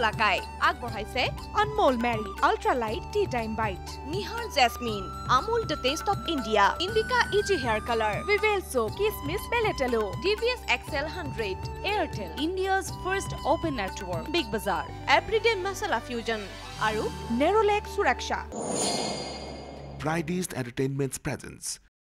কালাকাই আগবঢ়াইছে Anmol Mary Ultra Light Tea Time Bite, Nihar Jasmine Amul the taste of India Indica easy hair colour Vivel Soap, Kismis Beletalo, DVS XL 100 Airtel, India's first open network, Big Bazaar everyday masala fusion আৰু Nerolac Suraksha. Fridays Entertainment's presence.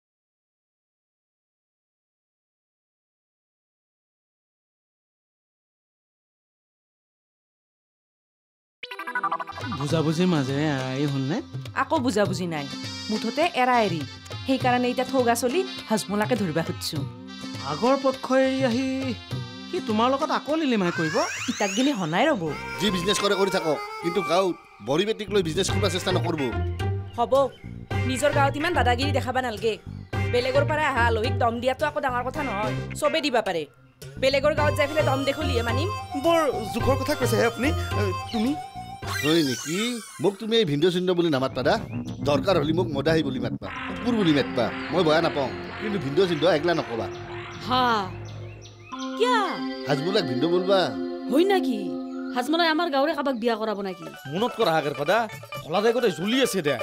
বুজাবুজিৰ মাজেৰে এৰাই হ'লনে আকৌ বুজাবুজি নাই মুঠতে এৰা এৰি সেইকাৰণে এতিয়া থৌগা চলি হাজমোলাকে ধৰিবা খুজিছো আগৰ পক্ষ এৰি আহি কি তোমাৰ লগত আকৌ লিলিমাই কৰিব ইটাক গিলি হনাই ৰ'ব যি বিজনেছ কৰে কৰি থাকক কিন্তু গাঁৱত বড়ি বেটিক লৈ বিজনেছ কৰিব চেষ্টা নকৰিব হ'ব নিজৰ গাঁৱত ইমান দাদাগিৰি দেখাবা নালগে বেলেগৰ পৰা আহা আলহীক দম দিয়াটো আকৌ ডাঙৰ কথা নহয় চবে দিবা পাৰে বেলেগৰ গাঁৱত যাই পেলাই দম দেখুলিয়ে মানিম বৰ জোখৰ কথা কৈছেহে আপুনি তুমি হয় নেকি মোক তুমি এই ভিন্দ চিন্দ বুলি নামাতবা দা দৰকাৰ হ'লে মোক মদাহী বুলি মাতবা কুকুৰ বুলি মাতবা মই বেয়া নাপাওঁ কিন্তু ভিন্দ চিন্দ একলা নকবা হা কিয়া হাজমোলাক ভিন্দ বলবা হয় নাকি হাজমলাই আমাৰ গাঁৱৰে কাবাক বিয়া কৰাব নাকি মনত কৰা হাগৰ পাদা হলাদাই গোটেই জ্বলি আছে দে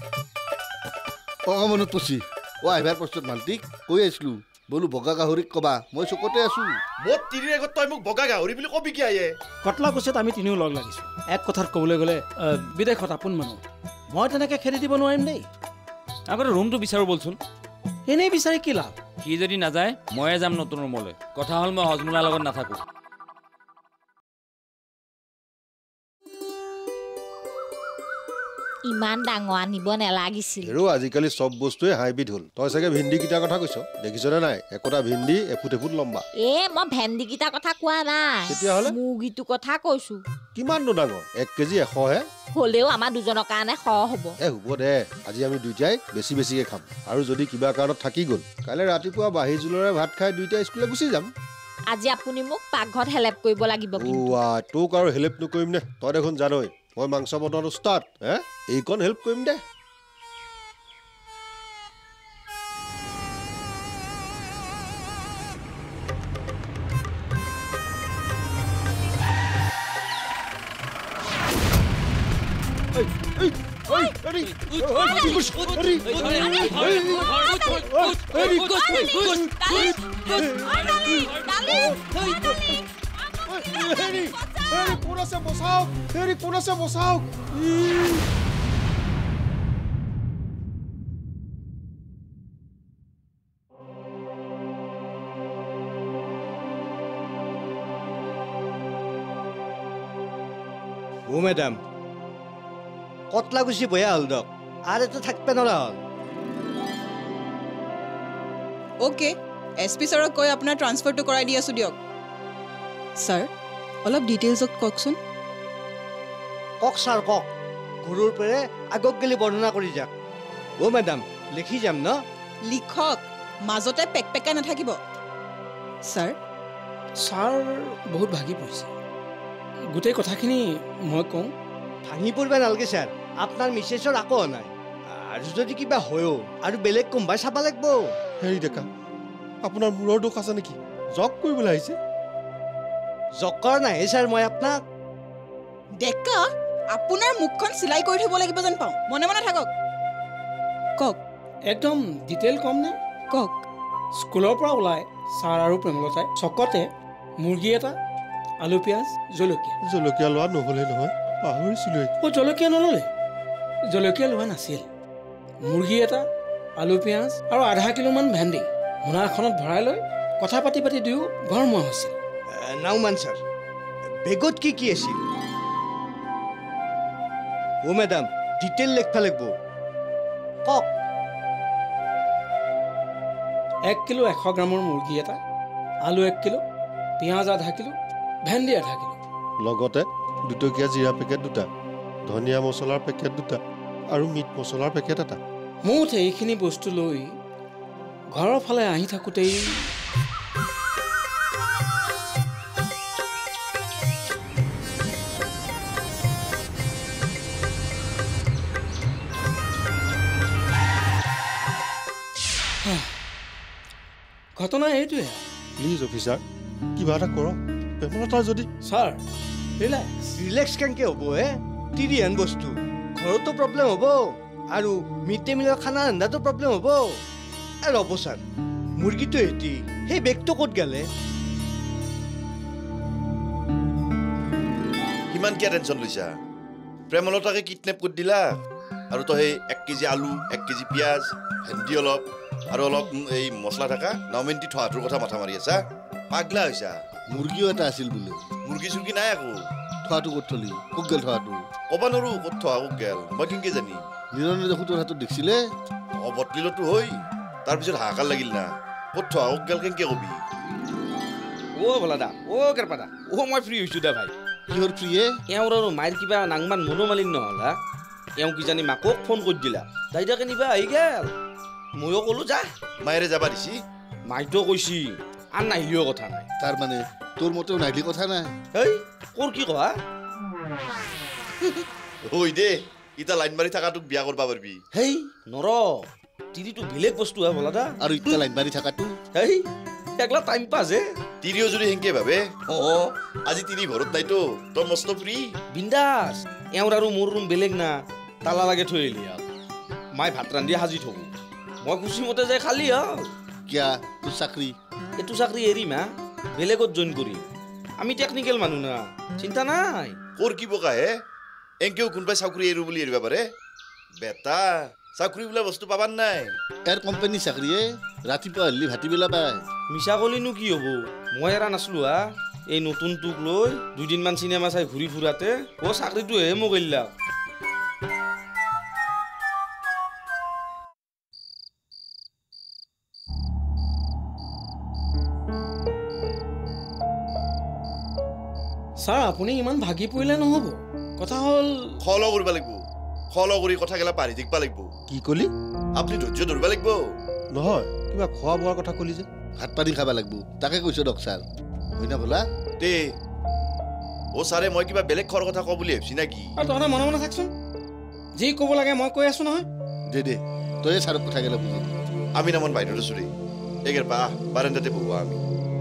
মনত পৰছি আহিবাৰ প্ৰস্তুত মালটিক কৈ আছিলো বলো বগা গাহৰিক কবা মই চকতে আছো মোৰ তিৰিৰ আগত তই মোক বগা গাহৰি বুলি কবি কি আয়ে কটলা কুচিত আমি তিনিও লগ লাগিছো এক কথাত ক'বলৈ গ'লে বিদেশত আপোন মানুহ মই তেনেকৈ খেদি দিব নোৱাৰিম দেই আগতে ৰুমটো বিচাৰোঁ বলচোন এনেই বিচাৰি কি লাভ সি যদি নাযায় ময়ে যাম নতুন ৰুমলৈ কথা হ'ল মই হজমোলাৰ লগত নাথাকোঁ ইমান ডাঙৰ আনিব নালাগিছিল আৰু আজিকালি সব বস্তুৱে হাইব্ৰিড হ'ল তই চাগে ভেন্দি কিটাৰ কথা কৈছ দেখিছনে নাই একোটা ভেন্দি এফুট লম্বা মই ভেন্দি কিটা কথা কোৱা নাই তেতিয়াহ'লে মুৰ্গীটো কথা কৈছো কিমাননো ডাঙৰ 1 কেজি 100 হে হ'লেও আমাৰ দুজনৰ কাৰণে হ'ব হ'ব দে আজি আমি দুইটাই বেছিকে খাম আৰু যদি কিবা কাৰণত থাকি গ'ল কাইলৈ ৰাতিপুৱা বাহি জুলৰে ভাত খাই দুইটা স্কুললৈ গুচি যাম আজি আপুনি মোক পাকঘৰত হেল্প কৰিব লাগিব তোক আৰু হেল্প নকৰিম নে তই দেখোন জানই মই মাংস বনোৱাৰ উস্তাদ এইকণ হেল্প কৰিম দে কোন আছে বচাওক ও মেডাম কতলা গুছি বয়া হল দক আর এত থাকবে নলা হল ওকে এসপি স্যারক কই আপনার ট্রান্সফারটো কৰাই দি আছো দিয়ক স্যার অলপ ডিটেইলছত কওকচোন কক স্যার কক ঘৰুৰ পৰে আগক গলি বৰ্ণনা কৰি যাক ও মেডাম লিখি যাম ন লিখক মাজতে পেকপেকা নাথাকিব স্যাৰ বহুত ভাগি পৰিছে গোটেই কথাখিনি মই কওঁ ভাঙি পৰিবা নালগে স্যাৰ আপোনাৰ মিছেছৰ আকৌ নাই আৰু যদি কিবা হয়ও আৰু বেলেগ কোম্পানী চাব লাগিব হেৰি ডেকা আপোনাৰ মূৰৰ দুখ আছে নেকি জক কৰিবলৈ আহিছে জকৰ নাই স্যাৰ মই আপোনাক ডেকা আপোনাৰ মুখখন সিলাই কৰি থব লাগিব যেন পাওঁ মনে মনে থাকক কক একদম ডিটেইল কম নে কক স্কুলৰ পৰা ওলাই ছাৰ আৰু প্ৰেমলতাই চকতে মুৰ্গী এটা আলু পিঁয়াজ জলকীয়া লোৱা নহ'লে নহয় পাহৰিছিলোঁ জলকীয়া নল'লে জলকীয়া লোৱা নাছিল মুৰ্গী এটা আলু পিঁয়াজ আৰু আধা কিলোমান ভেন্দি মোনা এখনত ভৰাই লৈ কথা পাতি দুয়ো ঘৰমুৱা হৈছিল নাওমান ছাৰ বেগত কি আছিল ও মেডাম ডিটেইল লিখবা লাগিব কক 1 কিলো 100 গ্ৰামৰ মুৰ্গী এটা আলু 1 কিলো পিঁয়াজ আধা কিলো ভেন্দি আধা কিলো লগতে 2 টকীয়া জিৰা পেকেট 2টা ধনিয়া মছলাৰ পেকেট 2টা আৰু মিট মছলাৰ পেকেট এটা মুঠ এইখিনি বস্তু লৈ ঘৰৰ ফালে আহি থাকোঁতেই ঘটনা এইটোৱে প্লিজ অফিচাৰ কিবা এটা কৰক প্ৰেমলতাৰ যদি ছাৰ ৰিলেক্স ৰিলেক্স কেনেকৈ হ'ব তিৰিহেন বস্তু ঘৰতো প্ৰব্লেম হ'ব আৰু মিড ডে মিলৰ খানা ৰন্ধাটো প্ৰব্লেম হ'ব আৰু ৰ'ব ছাৰ মুৰ্গীটো হেতি সেই বেগটো ক'ত গেলে কিমান কিয় টেনশ্যন লৈছা প্ৰেমলতাকে কিডনেপ কৰি দিলা আৰু তো সেই 1 কেজি আলু 1 কেজি পিঁয়াজ ভেন্দি অলপ আৰু অলপ এই মছলা থকা নমেণ্টি থোৱাটোৰ কথা মাথা মাৰি আছা পাগলা হৈছা মুৰ্গীও এটা আছিল বোলে মুৰ্গী চুৰ্গী নাই আকৌ থোৱাটো ক'ত থলি ক'ত গেল থোৱাটো ক'ব নোৱাৰো ক'ত থোৱা ক'ত গেল মই কেনেকৈ জানি নিৰঞ্জনে দেখোন তোৰ হাতত দেখিছিলে বটলিলতো হৈ তাৰপিছত হাহাকাৰ লাগিল না ক'ত থোৱা ক'ত গেল কেনেকৈ কবি বলা দা কেৰপাদা মই ফ্ৰী হৈছোঁ দা ভাই কিহৰ ফ্ৰীয়ে এওঁৰ আৰু মাইৰ কিবা নাংমান মনোমালিন্য নহ'ল হা এওঁ কিজানি মাকক ফোন কৰি দিলা দাইদাকে নিবা আহি গেল ময়ো ক'লো যা মায়েৰে যাবা দিছি মাইতো কৈছি আৰু নাহিলেও কথা নাই তাৰমানে তোৰ মতেও নাহিলে কথা নাই এই ক'ৰ কি কোৱা ঐ দে ইটা লাইন মাৰি থাকাটোক বিয়া কৰিব পাৰিবি হেই নৰ তিৰিটো বেলেগ বস্তু হে বলা দা আৰু ইটা লাইন মাৰি থাকাটো হেই একলা টাইম পাছ হে তিৰিও যদি সেনেকে ভাবে আজি তিৰি ঘৰত নাইতো তোৰ মস্ত ফ্ৰী বিন্দাছ এওঁৰ আৰু মোৰ ৰুম বেলেগ না তালা লাগে থৈ আহিলি আৰু মাই ভাত ৰান্ধি সাজি থ'ব মই খুচিমতে যাই খালি হ'ল কিয়া তোৰ চাকৰি এইটো চাকৰি এৰিম হা বেলেগত জইন কৰিম আমি টেকনিকেল মানুহ না চিন্তা নাই ক'ৰ কি বকা হে এংকেও কোনোবাই চাকৰি এৰো বুলি এৰিব পাৰে বেটা চাকৰি বোলা বস্তু পাবাৰ নাই ইয়াৰ কোম্পানী চাকৰিয়ে ৰাতিপুৱা হ'লি ভাটিবেলা পায় মিছা কলিনো কি হ'ব মই এৰা নাছিলো হা এই নতুনটোক লৈ 2 দিনমান চিনেমা চাই ঘূৰি ফুৰাতে চাকৰিটোহে মোক এৰিলাক ছাৰ আপুনি ইমান ভাগি পৰিলে নহ'ব কথা হ'ল খল কৰিব লাগিব খল কৰি কথাগিলা পাৰি থাকিব লাগিব কি কলি আপুনি ধৈৰ্য ধৰিব লাগিব নহয় কিবা খোৱা বোৱাৰ কথা কলি যে ভাত পানী খাব লাগিব তাকে কৈছো দক ছাৰ হয় না বোলা দে ছাৰে মই কিবা বেলেগ খোৱাৰ কথা কওঁ বুলি ভাবিছি নেকি আৰু তহঁতে মনে মনে থাকচোন যি ক'ব লাগে মই কৈ আছো নহয় দে তই ছাৰক কথা গেলা বুজি আমি নামন বাহিৰত আছো দেই এগেৰ পা বাৰান্দাতে বহোৱা আমি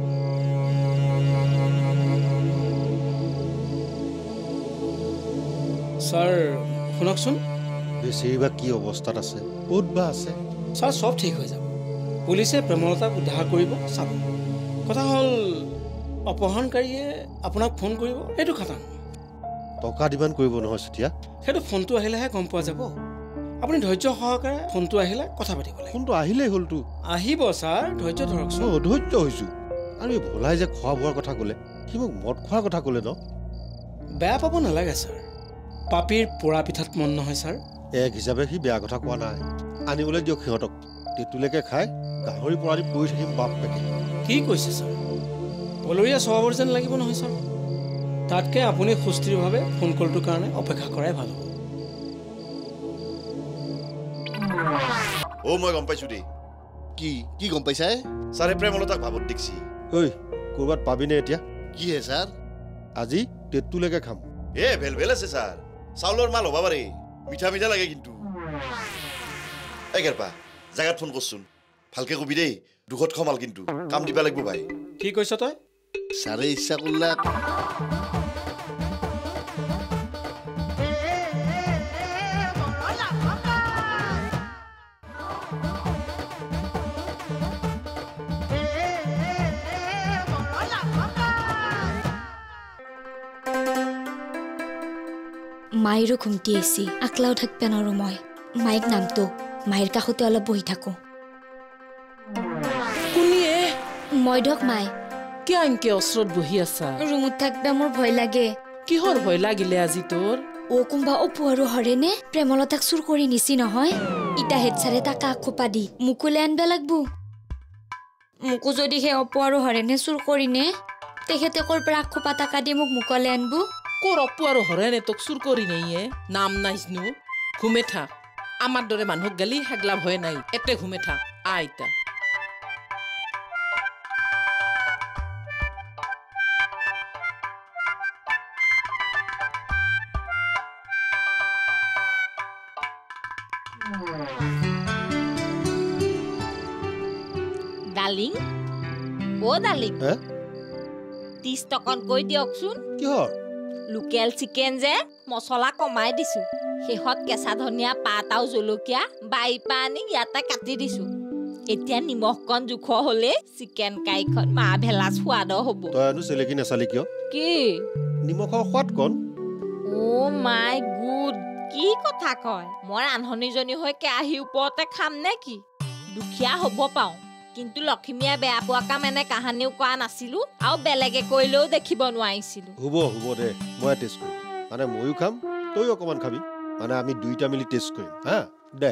ছাৰ শুনকচোন বেছিৰ বা কি অৱস্থাত আছে ক'ত বা আছে ছাৰ চব ঠিক হৈ যাব পুলিচে প্ৰেমলতাক উদ্ধাৰ কৰিব চাব কথা হ'ল অপহৰণকাৰীয়ে আপোনাক ফোন কৰিব এইটো খাটাং টকা ডিমাণ্ড কৰিব নহয় চুতীয়া সেইটো ফোনটো আহিলেহে গম পোৱা যাব আপুনি ধৈৰ্য সহকাৰে ফোনটো আহিলে কথা পাতিব লাগিব ফোনটো আহিলেই হ'লতো আহিব ছাৰ ধৈৰ্য ধৰকচোন অধৈৰ্য হৈছোঁ আৰু এই ভোলাই যে খোৱা বোৱাৰ কথা ক'লে সি মোক মদ খোৱাৰ কথা ক'লে ন বেয়া পাব নালাগে ছাৰ পাপীৰ পোৰা পিঠাত মন নহয় ছাৰ এক হিচাপে সি বেয়া কথা কোৱা নাই আনিবলৈ দিয়ক সিহঁতক তেঁতুলেকে খাই গাহৰি পৰা আনি পৰি থাকিম বাপ পেকে কি কৈছে ছাৰ বলৰীয়া স্বভাৱৰ যেন লাগিব নহয় ছাৰ তাতকৈ আপুনি সুস্থিৰভাৱে ফোন কলটোৰ কাৰণে অপেক্ষা কৰাই ভাল হ'ব মই গম পাইছো দেই কি গম পাইছা ছাৰে প্ৰেমলতাক ভাবত দেখছি ঐ ক'ৰবাত পাবিনে এতিয়া কি হে ছাৰ আজি তেঁতুলেকে খাম ভেল আছে ছাৰ চাউলৰ মাল হ'ব পাৰে মিঠা মিঠা লাগে কিন্তু এগেৰ পা জাগাত ফোন কৰচোন ভালকে কবি দেই দুখত খমাল কিন্তু কাম দিবা লাগিব ভাই কি কৈছ তই ছাৰে ইচ্ছা কৰলাক মায়েৰো ঘুমটি আহিছে আকলাও থাকবে নোৱাৰো মই মাইক নামটো মায়েৰ কাষতে অলপ বহি থাকো কোনিয়ে মই ধক মাই কিয় এনকে ওচৰত বহি আছা ৰুমত থাকবে মোৰ ভয় লাগে কিহৰ ভয় লাগিলে আজি তোৰ কোনোবা অপু আৰু হৰেনে প্ৰেমলতাক চুৰ কৰি নিছি নহয় ইটা হেড ছাৰে তাক আখোপা দি মোকোলে আনবা লাগব মোকো যদি সেই অপু আৰু হৰেনে চুৰ কৰিনে তেখেতে ক'ৰ পৰা আখোপা টাকা দি মোক মোকলে আনব ক'ৰ অপু আৰু হৰেনে তোক চুৰ কৰি নেইয়ে নাম নাইজনো ঘুমে থাক আমাৰ দৰে মানুহক গালি হেগলা ভয় নাই এতে ঘুমে থাক আইতা ডালিং ডালিং 30 টকাত কৈ দিয়কচোন কিহৰ লোকেল চিকেন যে মছলা কমাই দিছো শেষত কেঁচা ধনিয়া পাত আৰু জলকীয়া বাইপা আনি ইয়াতে কাটি দিছো এতিয়া নিমখকণ জোখৰ হলে চিকেন কাইখন মা ভেলা সোৱাদ হ'ব তই আনো চেলেকি নাচালি কিয় কি নিমখৰ সোৱাদ কণ অ' মাই গুড কি কথা কয় মই ৰান্ধনীজনী হৈ কেৰাহীৰ ওপৰতে খাম নে কি দুখীয়া হ'ব পাওঁ কিন্তু লক্ষ্মীয়ে বেয়া পোৱা কাম এনে কাহানিও কোৱা নাছিলো আৰু বেলেগে কৰিলেও দেখিব নোৱাৰিছিলো হ'ব দে মই টেষ্ট কৰিম মানে ময়ো খাম তইও অকণমান খাবি মানে আমি দুইটা মিলি টেষ্ট কৰিম হা দে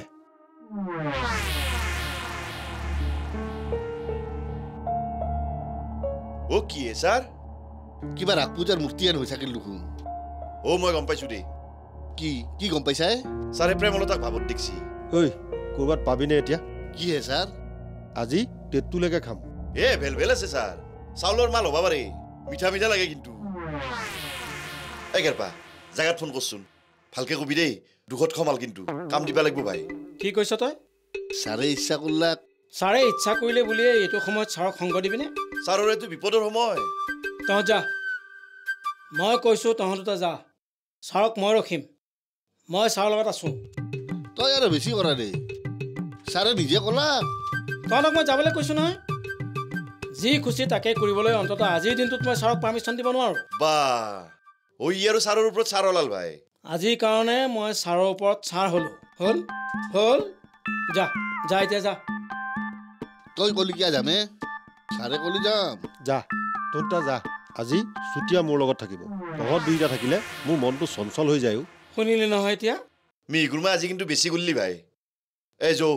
অ কি ছাৰ কিবা ৰাগ পূজাৰ মূৰ্তি আন হৈ থাকিল দেখোন অ মই গম পাইছো দেই কি গম পাইছা ছাৰে প্ৰেমলতাক ভাবত দেখছি ঐ ক'ৰবাত পাবিনে এতিয়া কি হে ছাৰ আজি তেঁতুলৈকে খাম ভেল ভেল আছে ছাৰ চাউলৰ মাল হ'ব পাৰে মিঠা মিঠা লাগে কিন্তু এগেৰপা জাগাত ফোন কৰচোন ভালকে কবি দেই দুখত খমাল কিন্তু কাম দিবা লাগিব ভাই কি কৈছ তই ছাৰে ইচ্ছা কৰলাক ছাৰে ইচ্ছা কৰিলে বুলিয়ে এইটো সময়ত ছাৰক সংগ দিবিনে ছাৰৰ এইটো বিপদৰ সময় তহঁত যা মই কৈছোঁ তহঁত দুটা যা ছাৰক মই ৰখিম মই ছাৰৰ লগত আছোঁ তই আৰু বেছি কৰা দেই ছাৰে নিজে ক'লাক তহঁতক মই যাবলৈ কৈছোঁ নহয় যি খুচি তাকে কৰিবলৈ অন্ততঃ আজিৰ দিনটোত মই ছাৰক পাৰ্মিশ্যন দিব নোৱাৰোঁ বা ঐ আৰু ছাৰৰ ওপৰত ছাৰ ওলাল ভাই আজিৰ কাৰণে মই ছাৰৰ ওপৰত ছাৰ হ'লোঁ হ'ল যা এতিয়া যা তই ক'লি কিয় যামে ছাৰে ক'লি যাম যা তহঁত যা আজি চুতীয়া মোৰ লগত থাকিব তহঁত দুইটা থাকিলে মোৰ মনটো চঞ্চল হৈ যায়ও শুনিলি নহয় এতিয়া মিগুৰমা আজি কিন্তু বেছি গ'লি ভাই এই যৌ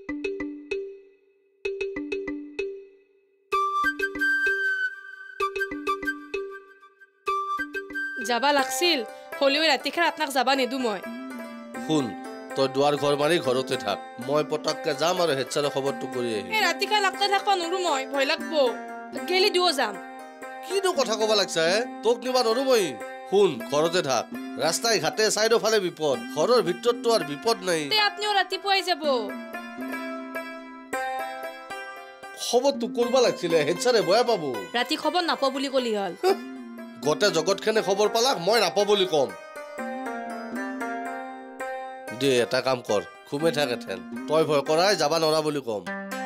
যাবা লাগছিল হলেও ৰাতিখাৰ আপোনাক যাবা নিদো মই শুন তই দুৱাৰ ঘৰ মাৰি ঘৰতে থাক মই পটককে যাম আৰু হেড ছাৰৰ খবৰটো কৰি আহিম এই ৰাতিখাৰ লাগতে থাকবা নোৱাৰো মই ভয় লাগব গেলি দিও যাম কিনো কথা ক'ব লাগছা তোক নিবা নোৱাৰো মই শুন ঘৰতে থাক ৰাস্তাই ঘাটে চাইডৰ ফালে বিপদ ঘৰৰ ভিতৰততো আৰু বিপদ নাই আপনিও ৰাতিপুৱাই যাব খবৰটো কৰিব লাগছিলে হেড ছাৰে বেয়া পাব ৰাতি খবৰ নাপাব বুলি কলি হল গোটেই জগতখনে খবৰ পালাক মই নাপাব বুলি কম দে এটা কাম কৰ ঘুমে থাক এথেন তই ভয় কৰাই যাবা নোৱাৰা বুলি কম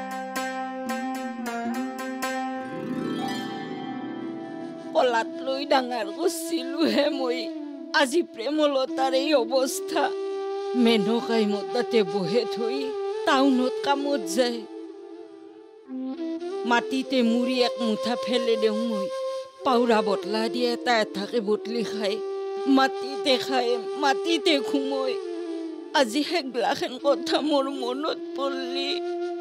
কলাত লৈ ডাঙৰ কৰিছিলোহে মই আজি প্ৰেমলতাৰ এই অৱস্থা মেনকাই মোৰ তাতে বহে থৈ টাউনত কামত যায় মাটিতে মুড়ি এক মুঠা ফেলে দিওঁ মই পাউৰা বটলা দিয়ে এটা এটাকে বটলি খায় মাটিতে ঘুময় আজি সেইগিলাখান কথা মোৰ মনত পৰলি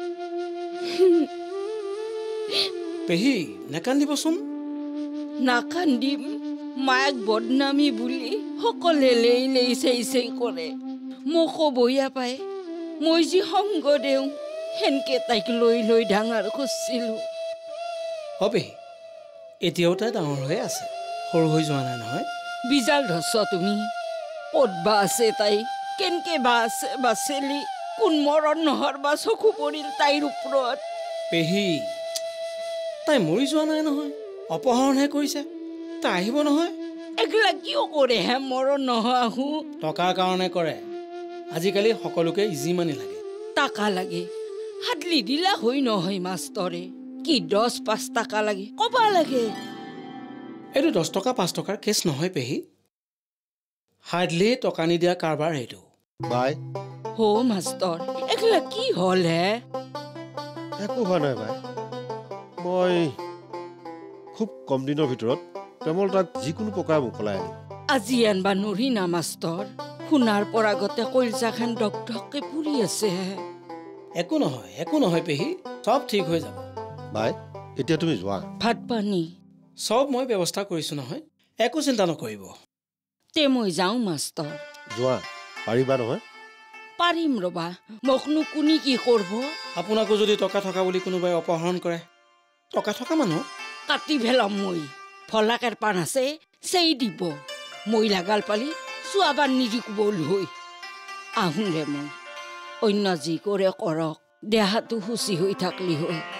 পেহী নেকান্দিবচোন নাকান্দিম মাক বদনামী বুলি সকলে লেই চেই কৰে মোকো বয়া পায় মই যি সংগ দেওঁ সেনকে তাইক লৈ ডাঙৰ কৰিছিলোঁ পেহী এতিয়াও তাই ডাঙৰ হৈ আছে সৰু হৈ যোৱা নাই নহয় বিজাল ধৰছ তুমি ক'ত বা আছে তাই কেনকে বা আছে বাচেলি কোন মৰণ নহৰ বা চকু পৰিল তাইৰ ওপৰত পেহী তাই মৰি যোৱা নাই নহয় অপহৰণহে কৰিছে তাই আহিব নহয় এগিলা কিয় কৰে হে মৰণ নোহোৱা টকাৰ কাৰণে কৰে আজিকালি সকলোকে ইজি মানি লাগে টাকা লাগে হাতলি দিলা হৈ নহয় মাষ্টৰে কি 10-5 টাকা লাগে কবা লাগে এইটো 10 টকা 5 টকাৰ কেছ নহয় পেহী হাৰ্ডলি টকা নিদিয়া কাৰবাৰ এইটো বাই মাষ্টৰ এগিলা কি হ'ল হে একো হোৱা নাই বাই মই খুব কম দিনৰ ভিতৰত প্ৰেমলতাক যিকোনো প্ৰকাৰে মোকলাই আনিম আজি আনবা নৰি না মাষ্টৰ শুনাৰ পৰা আগতে কইলজাখান ডকডককে পুৰি আছে একো নহয় পেহী চব ঠিক হৈ যাব বাই এতিয়া তুমি যোৱা ভাত পানী চব মই ব্যৱস্থা কৰিছো নহয় একো চিন্তা নকৰিব তে মই যাওঁ মাষ্টৰ যোৱা পাৰিবা নহয় পাৰিম ৰবা মকনো কোনি কি কৰিব আপোনাকো যদি টকা থকা বুলি কোনোবাই অপহৰণ কৰে টকা থকা মানুহ কাটি ভেলাম মই ফলাকেৰ পাণ আছে চেই দিব মই লাগাল পালি চোৱাবাৰ নিদিকো বল হৈ আহোঁ ৰে মই অন্য যি কৰে কৰক দেহাটো সুচি হৈ থাকলি হৈ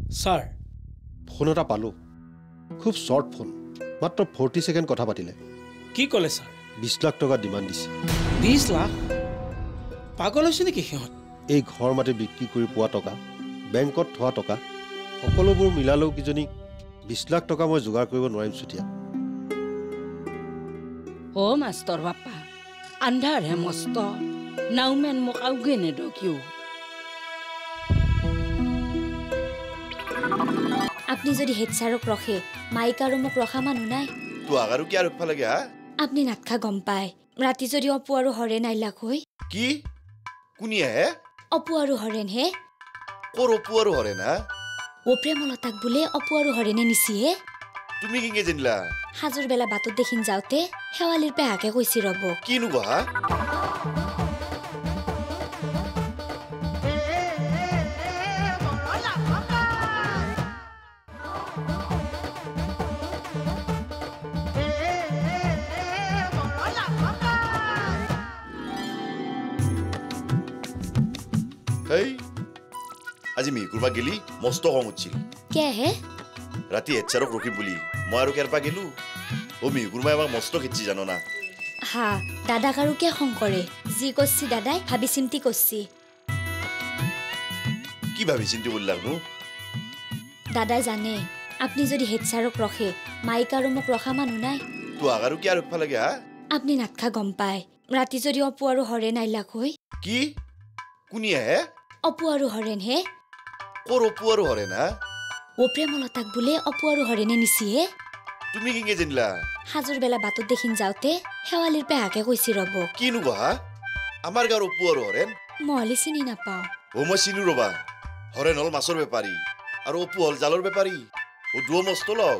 ছাৰ ফোন এটা পালোঁ খুব শ্বৰ্ট ফোন মাত্ৰ 40 ছেকেণ্ড কথা পাতিলে কি ক'লে ছাৰ 20 লাখ টকা ডিমাণ্ড দিছে 20 লাখ পাগল হৈছে নেকি সিহঁত এই ঘৰ মাটি বিক্ৰী কৰি পোৱা টকা বেংকত থোৱা টকা সকলোবোৰ মিলালেও কিজনী 20 লাখ টকা মই যোগাৰ কৰিব নোৱাৰিম চুতীয়া অ মাষ্টৰ বাপা আন্ধাৰ হে মস্ত নাউমেন মোক আউগে নেদকিও আপনি যদি হেড ছাৰক ৰখে মাইক আৰু মোক ৰখা মানুহ নাই তো আগাৰু কি আৰু ফালে গা আপনি নাটখা গম পায় ৰাতি যদি অপু আৰু হৰেণ আইলাক হৈ কি কুনিয়া হে অপু আৰু হৰেণ হে কোৰ অপু আৰু হৰেণ হা ও প্ৰেমলতাক বোলে অপু আৰু হৰেণে নিছিয়ে তুমি কিঙে জানিলা হাজোৰ বেলা বাটত দেখিন যাওঁতে শেৱালিৰ পেহাকে কৈছি ৰব কিনো গহা হেই আজি মিহিকুৰবা গেলি মস্ত খং উঠিছিল কে হে ৰাতি হেডচাৰক ৰখি বুলি মই আৰু কেৰপা গেলো ও মিহিকুৰমাই আমাক মস্ত খেচি জানো না হা দাদাক আৰু কে খং কৰে যি কৈছি দাদাই ভাবি চিন্তি কৈছি কি ভাবি চিন্তি কৰিলাকনো দাদাই জানে আপনি যদি হেড ছাৰক ৰখে মাইক আৰু মোক ৰখা মানুহ নাই তো আগাৰু কি আৰু ফালে গা আপনি নাটখা গম পায় ৰাতি যদি অপু আৰু হৰেণ আইলাক হৈ কি কুনিয়া হে অপু আৰু হৰেণ হে কোৰ অপু আৰু হৰেণ হা ও প্ৰেমলতাক বোলে অপু আৰু হৰেণে নিছিয়ে তুমি কিঙে জানিলা হাজোৰ বেলা বাটত দেখিন যাওঁতে শেৱালিৰ পেহাকে কৈছি ৰব কিনো গহা আমাৰ গাঁৱৰ অপু আৰু হৰেণ মহলি চিনি নাপাওঁ ও মই চিনো ৰবা হৰেণ হল মাছৰ বেপাৰী আৰু অপু হল জালৰ বেপাৰী ও দুও মস্ত লগ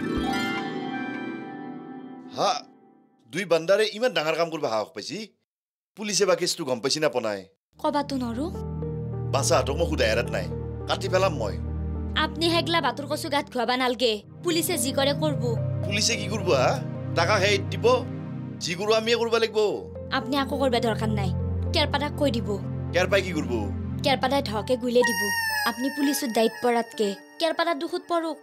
হা দুই বান্দাৰে ইমান ডাঙৰ কাম কৰিব সাহস পাইছি পুলিচে বা কেছটো গম পাইছি না পনাই কবাতো নৰো বাছা হাতক মই সুধা এৰাত নাই কাটি পেলাম মই আপনি হেগলা বাতুৰ কচু গাত খুৱাবা নালগে পুলিচে যি কৰে কৰব পুলিচে কি কৰিব হা টাকা সেই দিব যি কৰো আমিয়ে কৰিব লাগিব আপনি আকৌ কৰবা দৰকাৰ নাই কেৰপাদাক কৈ দিব কেৰপাই কি কৰিব কেৰপাদাই ধকে গুইলে দিব আপনি পুলিচৰ দায়িত্ব পৰাতকে কেৰপাদাৰ দুখত পৰক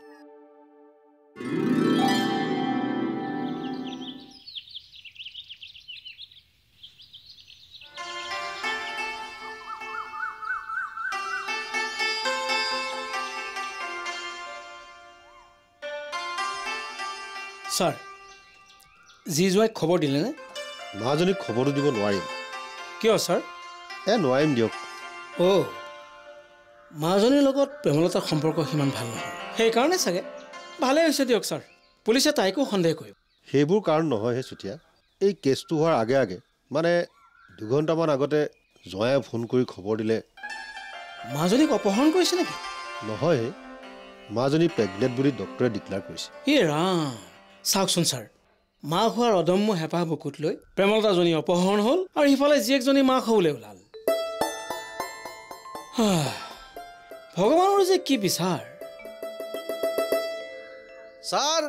ছাৰ জি জোৱাই খবৰ দিলেনে মাজনীক খবৰটো দিব নোৱাৰিম কিয় ছাৰ নোৱাৰিম দিয়ক অ' মাজনীৰ লগত প্ৰেমলতাৰ সম্পৰ্ক সিমান ভাল নহয় সেইকাৰণে চাগে ভালেই হৈছে দিয়ক ছাৰ পুলিচে তাইকো সন্দেহ কৰিব সেইবোৰ কাৰণ নহয় হে চুতীয়া এই কেছটো হোৱাৰ আগে আগে মানে 2 ঘণ্টামান আগতে জয়াই ফোন কৰি খবৰ দিলে মাজনীক অপহৰণ কৰিছে নেকি নহয় মাজনী প্ৰেগনেণ্ট বুলি ডক্টৰে ডিক্লেয়াৰ কৰিছে ৰাম চাওকচোন ছাৰ মাক হোৱাৰ অদম্য হেঁপাহ বুকুত লৈ প্ৰেমলতাজনী অপহৰণ হ'ল আৰু সিফালে জীয়েকজনী মাক হ'বলৈ ওলাল ভগৱানৰ যে কি বিচাৰ ছাৰ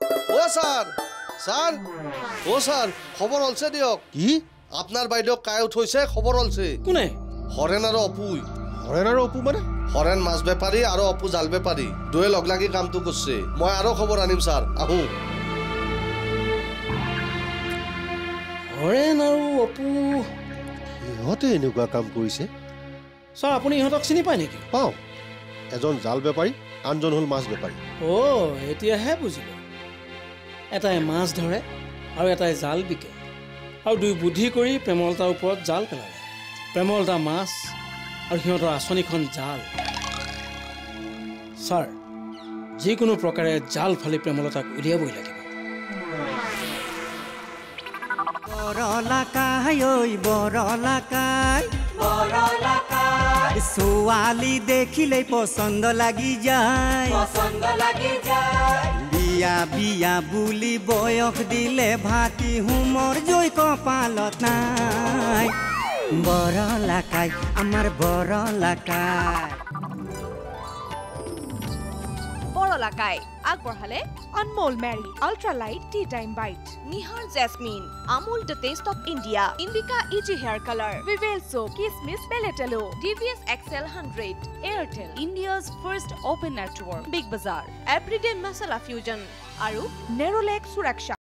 খবৰ হলছে দিয়ক কি আপোনাৰ বাইদেউ কায়ত হৈছে খবৰ হলছে কোনে হৰেণ আৰু অপুই হৰেণ আৰু অপু মানে হৰেণ মাছ বেপাৰী আৰু অপু জাল বেপাৰী দুয়ে লগ লাগি কামটো কৰিছে মই আৰু খবৰ আনিম ছাৰ আহো হৰেণ আৰু অপু ইহঁতে এনেকুৱা কাম কৰিছে ছাৰ আপুনি ইহঁতক চিনি পায় নেকি পাওঁ এজন জাল বেপাৰী আনজন হ'ল মাছ বেপাৰী এতিয়াহে বুজিলোঁ এটাই মাছ ধৰে আৰু এটাই জাল বিকে আৰু দুই বুদ্ধি কৰি প্ৰেমলতাৰ ওপৰত জাল পেলালে প্ৰেমলতা মাছ আৰু সিহঁতৰ আঁচনিখন জাল ছাৰ যিকোনো প্ৰকাৰে জাল ফালি প্ৰেমলতাক উলিয়াবই লাগিব ছোৱালী দেখিলেই পচন্দ লাগি যায় বিয়া বিয়া বুলি বয়স দিলে ভাতি হুমৰ জৈ কপালত নাই বৰলাকাই আমাৰ বৰলাকাই বৰ বৰলাকাই আগবঢ়ালে Anmol Marie ultra light tea time bite Nihar Jasmine Amul the taste of India Indica easy hair colour Vivel soap Kismis বেলেটেলো TVS XL 100 Airtel India's first open network Big Bazaar everyday masala fusion আৰু নেৰোলেক সুৰক্ষা